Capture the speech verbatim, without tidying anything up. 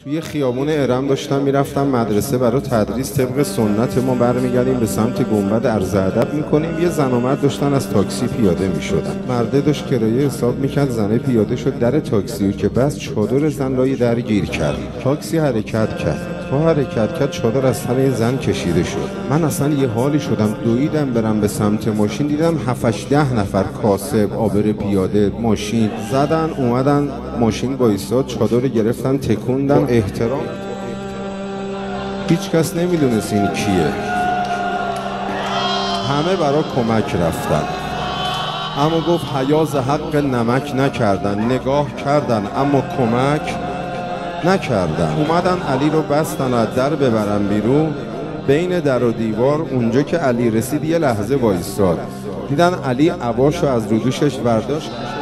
توی خیابون ارم داشتم میرفتم مدرسه برای تدریس. طبق سنت ما برمیگردیم به سمت گنبد عرض ادب میکنیم. یه زن و مرد داشتن از تاکسی پیاده میشدن. مرده داشت کرایه حساب میکرد، زنه پیاده شد در تاکسی که بس چادر زن لای در گیر کرد. تاکسی حرکت کرد. تا حرکت کرد چادر از سر زن کشیده شد. من اصلا یه حالی شدم، دویدم برم به سمت ماشین. دیدم هفتش ده نفر کاسب، عابر پیاده، ماشین زدن اومدن، ماشین وایساد، چادر گرفتن تکوندن. احترام هیچ کس نمیدونست این کیه، همه برا کمک رفتن. اما گفت حیاز حق نمک نکردن، نگاه کردن اما کمک نکردن. اومدن علی رو بستن و از در ببرن بیرون. بین در و دیوار اونجا که علی رسید یه لحظه وایساد، دیدن علی عباشو از رو دوشش برداشت.